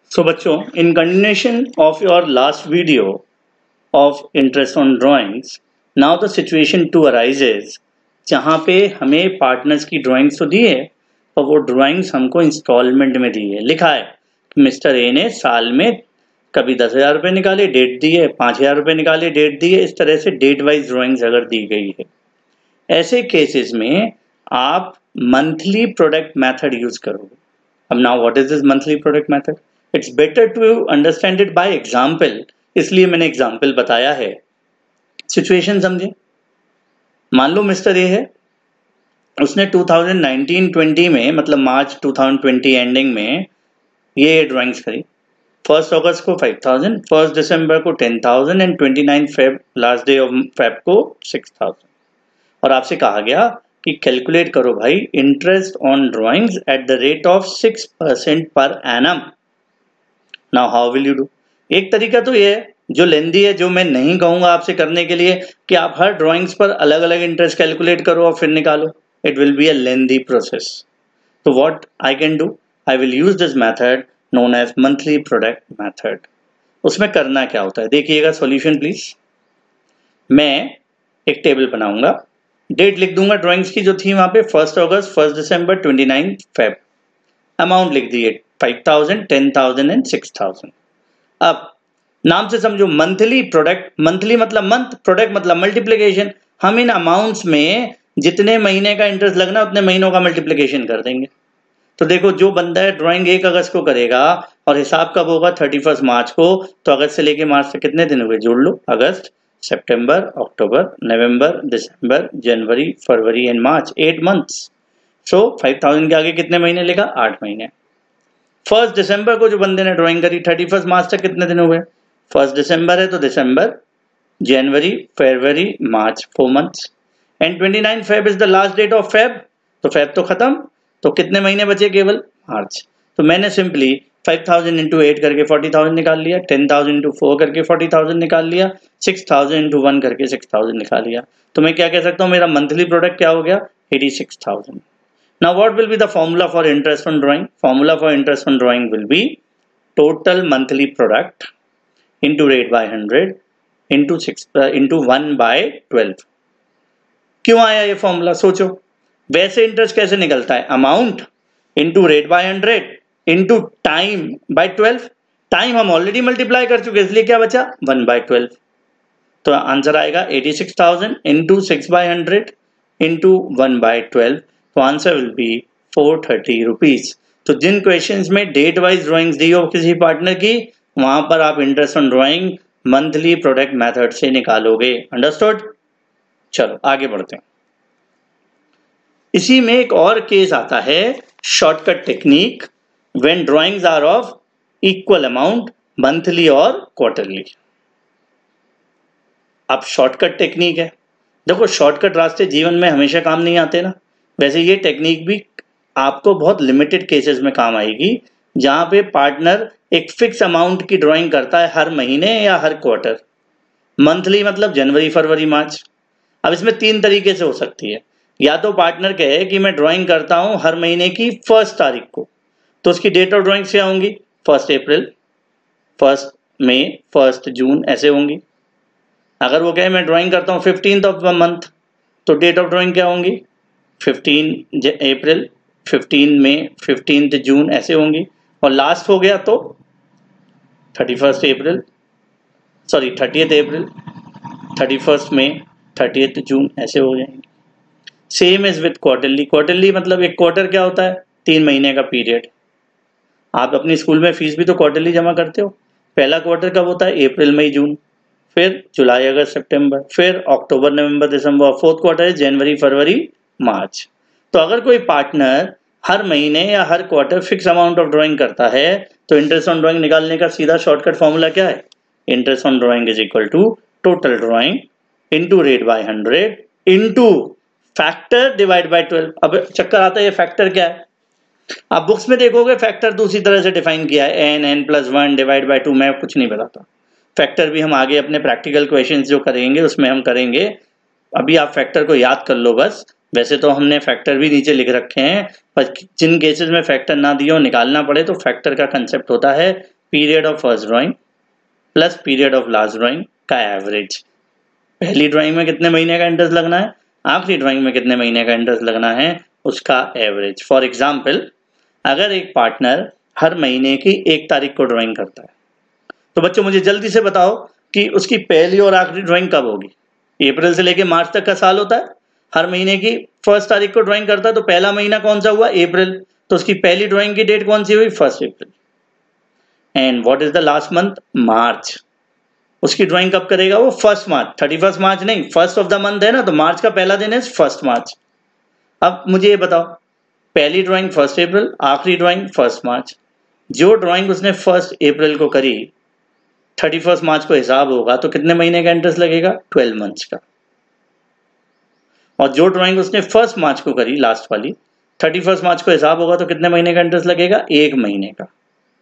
सो बच्चों, in continuation of your last video of interest on drawings, now the situation to arises जहाँ पे हमें partners की drawings तो दी है और वो ड्राइंग्स हमको इंस्टॉलमेंट में दी है। लिखा है कि मिस्टर ए ने साल में कभी 10,000 रुपये निकाले, डेट दी है, 5,000 रुपये निकाले, डेट दी है। इस तरह से डेट वाइज ड्राइंग्स अगर दी गई है, ऐसे केसेस में आप मंथली प्रोडक्ट मेथड यूज करोगे। अब now what is this monthly product method? It's better to understand it by example, इसलिए मैंने एग्जाम्पल बताया है। सिचुएशन समझे। मान लो मिस्टर ए है, उसने 2019-20 में मतलब मार्च 2020 एंडिंग में ये ड्राइंग्स करी। 1 अगस्त को 5,000, 1 दिसंबर को 10,000 and 29 Feb last day of Feb को 6,000। और आपसे कहा गया कि कैलकुलेट करो भाई interest on drawings at the rate of 6% पर annum. Now how will you do? एक तरीका तो ये है जो लेंदी है, जो मैं नहीं कहूंगा आपसे करने के लिए कि आप हर ड्राइंग्स पर अलग अलग इंटरेस्ट कैलकुलेट करो और फिर निकालो। It will be a lengthy process. तो what I can do, I will use this method known as monthly product method. उसमें करना क्या होता है देखिएगा, सॉल्यूशन प्लीज। मैं एक टेबल बनाऊंगा, डेट लिख दूंगा ड्राइंग्स की जो थी वहां पे 1 अगस्त, 1 दिसंबर, 29 फेब। अमाउंट लिख दिए 5,000, 10,000 एंड 6,000। अब नाम से समझो मंथली प्रोडक्ट, मंथली मतलब मंथ, प्रोडक्ट मतलब मल्टीप्लिकेशन। हम इन अमाउंट्स में जितने महीने का इंटरेस्ट लगना उतने महीनों का मल्टीप्लिकेशन कर देंगे। तो देखो, जो बंदा है ड्राइंग 1 अगस्त को करेगा और हिसाब कब होगा 31 मार्च को, तो अगस्त से लेके मार्च तक कितने दिन हुए जोड़ लो। अगस्त, सितंबर, अक्टूबर, नवंबर, दिसंबर, जनवरी, फरवरी एंड मार्च, 8 मंथ्स। सो 5,000 के आगे कितने महीने लिखा? 8 महीने। 1 दिसंबर को जो बंदे ने ड्राइंग करी, 31 मार्च तक कितने दिन हुए? 1 दिसंबर है तो दिसंबर, जनवरी, फरवरी, मार्च, 4 months. And 29 Feb is the last date of Feb, तो फेब तो खत्म, तो कितने महीने बचे? केवल मार्च। तो मैंने सिंपली 5,000 इंटू 8 करके 40,000 निकाल लिया, 10,000 इंटू 4 करके 40,000 निकाल लिया, 6,000 इंटू 1 करके 6,000 निकाल लिया। तो मैं क्या कह सकता हूँ, मेरा मंथली प्रोडक्ट क्या हो गया? 86,000। Now what will be the formula for interest on drawing? Formula for interest on drawing will be total monthly product into rate by 100 into 1 by 12। क्यों आया ये फॉर्मूला? सोचो, वैसे इंटरेस्ट कैसे निकलता है? Amount into rate by 100 into time by 12। Time हम already multiply कर चुके, इसलिए क्या बचा? 1 by 12। तो आंसर आएगा 86,000 इंटू 6 by 100 इंटू 1 by 12। तो आंसर विल बी 430 रुपीज। तो जिन क्वेश्चंस में डेट वाइज ड्राइंग्स दी हो किसी पार्टनर की, वहां पर आप interest on drawing monthly product method से निकालोगे। अंडरस्टूड? चलो आगे बढ़ते हैं। इसी में एक और केस आता है, shortcut technique when drawings are of equal amount monthly और क्वार्टरली। अब शॉर्टकट टेक्निक है, देखो शॉर्टकट रास्ते जीवन में हमेशा काम नहीं आते ना। वैसे ये टेक्निक भी आपको बहुत लिमिटेड केसेस में काम आएगी, जहां पे पार्टनर एक फिक्स अमाउंट की ड्राइंग करता है हर महीने या हर क्वार्टर। मंथली मतलब जनवरी, फरवरी, मार्च। अब इसमें 3 तरीके से हो सकती है। या तो पार्टनर कहे कि मैं ड्राइंग करता हूं हर महीने की 1 तारीख को, तो उसकी डेट ऑफ ड्राइंग क्या होंगी? 1 अप्रैल, 1 मई, 1 जून, ऐसे होंगी। अगर वो कहे मैं ड्राइंग करता हूँ 15th ऑफ द मंथ, तो डेट ऑफ ड्राइंग क्या होंगी? 15 अप्रैल, 15 मई, 15 जून, ऐसे होंगी। और लास्ट हो गया तो 31 अप्रैल, सॉरी 30 अप्रैल, 31 मई, 30 जून, ऐसे हो जाएंगे। Same is with quarterly. Quarterly मतलब एक क्वार्टर क्या होता है? 3 महीने का पीरियड। आप अपनी स्कूल में फीस भी तो क्वार्टरली जमा करते हो। पहला क्वार्टर कब होता है? अप्रैल, मई, जून, फिर जुलाई, अगस्त, सितंबर, फिर अक्टूबर, नवंबर, दिसंबर। 4th क्वार्टर है जनवरी, फरवरी, मार्च। तो अगर कोई पार्टनर हर महीने या हर quarter fix amount of drawing करता है, तो इंटरेस्ट ऑन ड्राइंग निकालने का सीधा शॉर्टकट फॉर्मूला क्या है? Interest on drawing is equal to total drawing into rate by 100 into factor divide by 12। अब चक्कर आता है, ये फैक्टर क्या है? आप बुक्स में देखोगे फैक्टर दूसरी तरह से डिफाइन किया है, n+1 डिवाइड बाय 2। मैं कुछ नहीं बताता। फैक्टर भी हम आगे अपने प्रैक्टिकल क्वेश्चंस जो करेंगे उसमें हम करेंगे। अभी आप फैक्टर को याद कर लो बस। वैसे तो हमने फैक्टर भी नीचे लिख रखे हैं, पर जिन केसेस में फैक्टर ना दिए हो निकालना पड़े, तो फैक्टर का कंसेप्ट होता है period of first drawing plus period of last drawing का एवरेज। पहली ड्राइंग में कितने महीने का इंटरेस्ट लगना है, आखिरी ड्राइंग में कितने महीने का इंटरेस्ट लगना है, उसका एवरेज। फॉर एग्जाम्पल, अगर एक पार्टनर हर महीने की 1 तारीख को ड्राइंग करता है, तो बच्चों मुझे जल्दी से बताओ कि उसकी पहली और आखिरी ड्राइंग कब होगी। अप्रैल से लेके मार्च तक का साल होता है, हर महीने की 1 तारीख को ड्राइंग करता है, तो पहला महीना कौन सा हुआ, अप्रैल, तो उसकी पहली ड्राइंग की डेट कौन सी हुई, 1 अप्रैल। And what is the last month, मार्च, उसकी ड्राइंग कब करेगा वो, 1 मार्च, 31 मार्च नहीं, 1 ऑफ द मंथ है ना, तो मार्च का पहला दिन है 1 मार्च। अब मुझे ये बताओ, पहली ड्राइंग 1 अप्रैल, आखिरी ड्राइंग 1 मार्च, जो ड्राइंग उसने 1 अप्रैल को करी 31 मार्च को हिसाब होगा तो कितने महीने का इंटरेस्ट लगेगा, 12 मंथ्स का। और जो ड्राइंग उसने 1 मार्च को करी लास्ट वाली, 31 मार्च को हिसाब होगा तो कितने महीने का इंटरेस्ट लगेगा, 1 महीने का।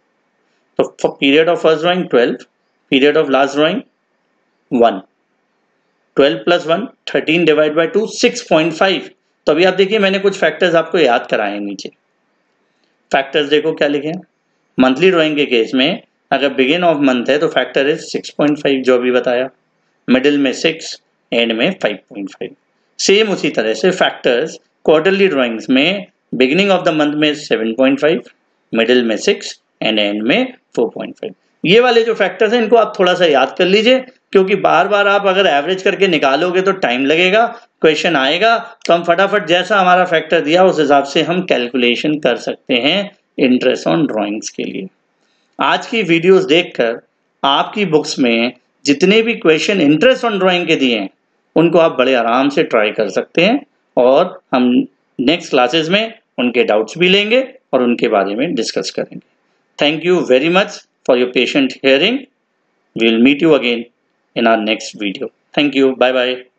तो period of first drawing 12, period of last drawing 1, 12 + 1 13 divide by 2 6.5। तो अभी आप देखिए मैंने कुछ फैक्टर्स आपको याद कराए हैं नीचे। फैक्टर्स देखो क्या लिखे हैं, मंथली ड्राइंग के केस में अगर बिगिन ऑफ मंथ है तो फैक्टर इज 6.5 जो अभी बताया, मिडिल में 6, एंड में 5.5। सेम उसी तरह से फैक्टर्स क्वार्टरली ड्राइंग्स में बिगिनिंग ऑफ द मंथ में 7.5, मिडिल में 6 एंड एंड में 4.5। ये वाले जो फैक्टर्स हैं इनको आप थोड़ा सा याद कर लीजिए, क्योंकि बार बार आप अगर एवरेज करके निकालोगे तो टाइम लगेगा, क्वेश्चन आएगा तो हम फटाफट जैसा हमारा फैक्टर दिया उस हिसाब से हम कैलकुलेशन कर सकते हैं इंटरेस्ट ऑन ड्राइंग्स के लिए। आज की वीडियोस देखकर आपकी बुक्स में जितने भी क्वेश्चन इंटरेस्ट ऑन ड्राइंग के दिए हैं उनको आप बड़े आराम से ट्राई कर सकते हैं, और हम नेक्स्ट क्लासेस में उनके डाउट्स भी लेंगे और उनके बारे में डिस्कस करेंगे। Thank you very much for your patient hearing. We will meet you again in our next video. Thank you. Bye bye.